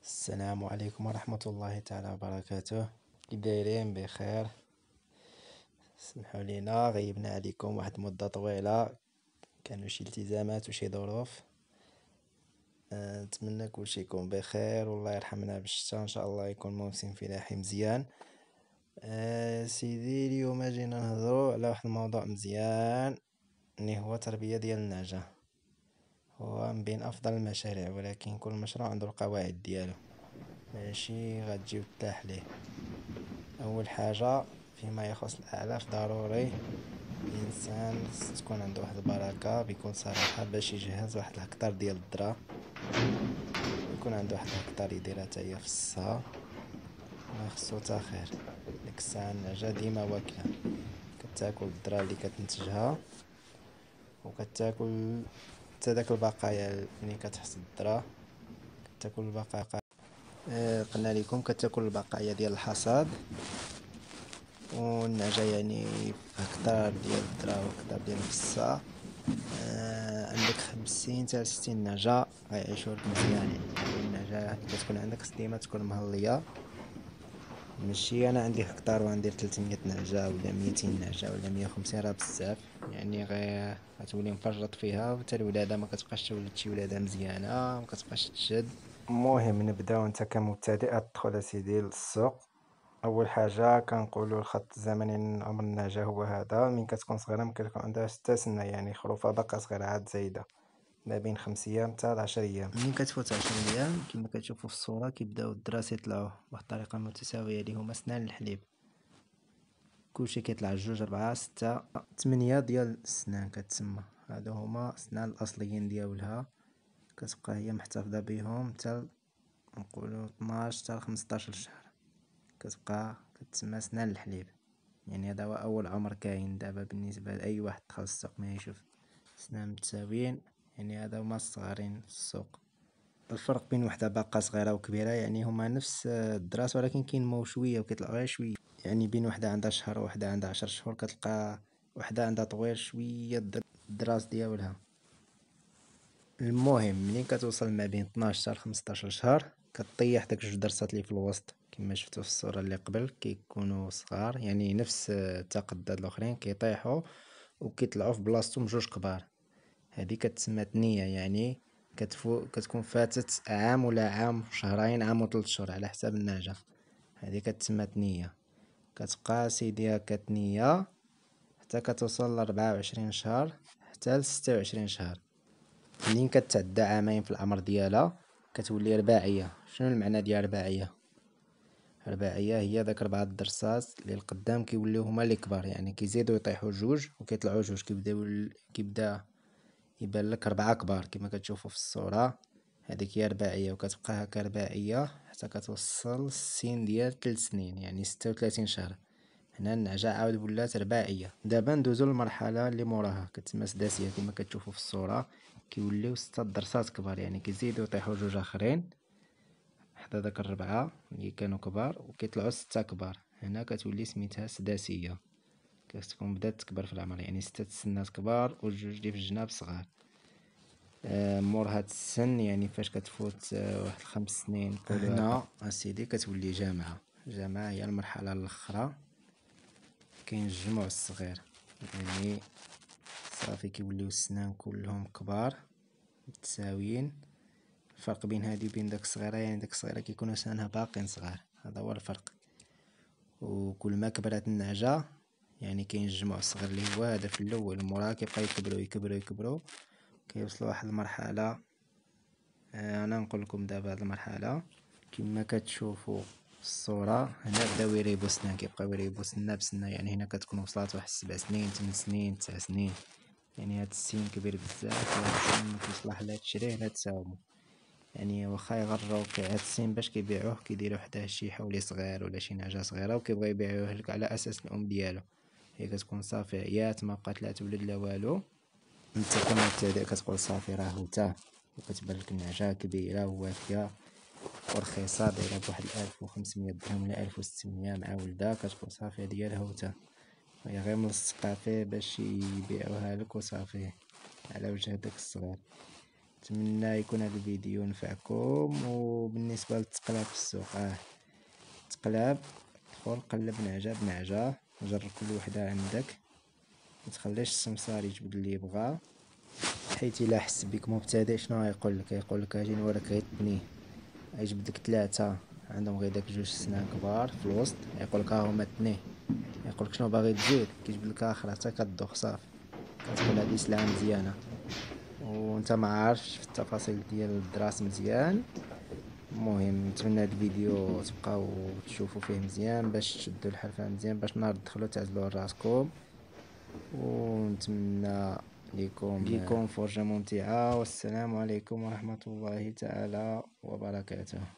السلام عليكم ورحمة الله تعالى وبركاته. كي دايرين؟ بخير. سمحوا لينا غيبنا عليكم واحد المدة طويلة، كانوا شي التزامات وشي ظروف. نتمنى كلشي يكون بخير والله يرحمنا بالشتا، ان شاء الله يكون موسم فلاحي مزيان. سيدي، اليوم جينا نهضروا على واحد الموضوع مزيان اللي هو تربية ديال النعجة. هو من بين افضل المشاريع، ولكن كل مشروع عنده القواعد ديالو، ماشي غتجي وتلاح ليه. اول حاجه فيما يخص الاعلاف، ضروري الانسان تكون عنده واحد البركه بكل صراحه باش يجهز واحد الهكتار ديال الذره. يكون عنده واحد الهكتار يديرها حتى هي في الصها، ما خصو تا خير. ديك الساعه النعجه ديما واكله، كتاكل الذره اللي كتنتجها وكتاكل حتى داك البقايا ملي كتحصد الذره، كتاكل البقايا. قلنا لكم كتاكل البقايا ديال الحصاد. والنعجة يعني في هكتار ديال الذرة وهكتار ديال الفصة، عندك 50 حتى 60 نعجة غيعيشو لك مزيانين. النعجة اللي كتكون عندك خص ديما تكون مهلية، ماشي انا عندي هكتار وغندير 300 نعجة ولا 200 نعجة ولا 150، راه بزاف. يعني غتولي مفرط فيها، وحتى الولادة ما كتبقاش تولد شي ولادة مزيانة، ما كتبقاش تشد. المهم نبداو، انت كمبتدئ تدخل اسيدي للسوق. اول حاجه كنقولوا الخط الزمني من عمر النعجه هو هذا: من كتكون صغيره ممكن يكون عندها 6 سنة، يعني خروفها باقا صغيره عاد زايده، ما بين 5 ايام حتى 10 ايام. منين كتفوت 10 ايام كما كتشوفوا في الصوره كيبداو الدراس يطلعوا بواحد الطريقه متساويه اللي هما سنان الحليب. كلشي كيطلع 2 4 6 8 ديال السنان كتسمى، هادو هما السنان الاصليين ديالها. كتبقى هي محتفظه بهم حتى نقولوا 12 حتى 15 شهر، كتبقى كتسمى سنان الحليب. يعني هذا هو اول عمر كاين دابا بالنسبه لاي واحد دخل السوق ما يشوف سنان متساويين، يعني هذا هما الصغارين في السوق. الفرق بين وحده باقا صغيره وكبيره يعني هما نفس الدراس، ولكن كينمو شويه وكيطلعوا غير شويه. يعني بين وحده عندها شهر وحده عندها 10 شهور كتلقى وحده عندها طويل شويه الدراس ديالها. المهم ملي كتوصل ما بين 12 حتى 15 شهر كطيح داك 2 درسات اللي في الوسط كما شفتوا في الصوره اللي قبل، كيكونوا صغار يعني نفس التقداد الاخرين كيطيحوا وكيطلعوا في بلاصتهم 2 كبار. هذه كتسمى ثنيه، يعني كتكون فاتت عام ولا عام شهرين، عام و3 شهور على حساب النعجه. هذه كتسمى ثنيه. كتبقى سيدي هكا ثنيه حتى كتوصل ل 24 شهر حتى ل 26 شهر. منين كتعدى عامين في العمر ديالها كتولي رباعيه. شنو المعنى ديال رباعيه؟ رباعيه هي داك 4 درسات اللي القدام كيوليو هما اللي كبار، يعني كيزيدوا يطيحوا 2 وكيطلعوا 2، كيبدا يبان لك 4 كبار كما كتشوفوا في الصوره. هذيك هي رباعيه، وكتبقى هكا رباعيه حتى كتوصل السن ديال 3 سنين، يعني 36 شهر. هنا النعجه عاود ولات رباعيه. دابا ندوزو للمرحله اللي موراها كتسمى سداسيه. كما كتشوفوا في الصوره كيوليو 6 درسات كبار، يعني كيزيدوا يطيحوا 2 اخرين حدا داك الربعه اللي كانوا كبار وكيطلعوا 6 كبار. هنا كتولي سميتها سداسيه، كتكون بدات تكبر في العمر، يعني 6 سنات كبار وجوج اللي في الجناب صغار. مور هاد السن يعني فاش كتفوت واحد 5 سنين نقولوا هنا اسيدي كتولي جامعه. الجامعه هي المرحله الاخرى، كاين الجمع الصغير، يعني صافي كيوليو السنان كلهم كبار متساويين. الفرق بين هذه وبين داك الصغيره، يعني داك الصغيره كيكونوا سنانها باقين صغار، هذا هو الفرق. وكل ما كبرت النعجه يعني كاين الجمع الصغير اللي هو هذا في الاول، مورا كيبقى يكبروا يكبروا يكبروا كيوصلوا واحد المرحله. انا نقول لكم دابا هذه المرحله كما كتشوفوا في الصوره. هنا بداو يريبوا سنان، كيبقاو يريبوا سنه بسنه، يعني هنا كتكون وصلت واحد 7 سنين 8 سنين 9 سنين. يعني هاد السن كبير بزاف، ما كيصلح لا تشريه لا تساومو. يعني واخا يغروا في هاد السن باش كيبيعوه كيديروا حداه شي حولي صغير ولا شي نعجه صغيره وكيبغيو يبيعوه لك على اساس الام ديالو. هي كتكون صافي عيات ما بقات لا تولد لا والو. انت كمبتدئ كتقول صافي راه هوتاه، وكتبان لك النعجه كبيره ووافيه ورخيصه، دايره بواحد 1500 درهم ولا 1600 مع ولدها، كتقول صافي هادي هي الهوته. هي غير ملصقه فيه باش يبيعوها لك وصافي على وجه داك الصغير. نتمنى يكون هذا الفيديو نفعكم. وبالنسبه بالنسبة للتقلاب في السوق، تقلاب، دخل قلب نعجة بنعجة، جرب كل وحدة عندك، متخليش السمسار يجبد اللي يبغى، حيت الا حس بك مبتدئ شنو يقولك اجي نوريك غير تبنيه، يجبدلك 3 عندهم غير داك 2 سنان كبار في الوسط، يقولك ها هما تنيه، يقولك شنو باغي تزيد، كيجبدلك اخر حتى كدوخ صافي، كتقول هادي سلعة مزيانة. وانت ما عارفش في التفاصيل ديال الدراس مزيان. المهم نتمنى هاد الفيديو تبقاو تشوفوا فيه مزيان باش تشدوا الحرفة مزيان، باش نهار تدخلوا تعزلوا راسكم، ونتمنى ليكم فرجة ممتعة، والسلام عليكم ورحمة الله تعالى وبركاته.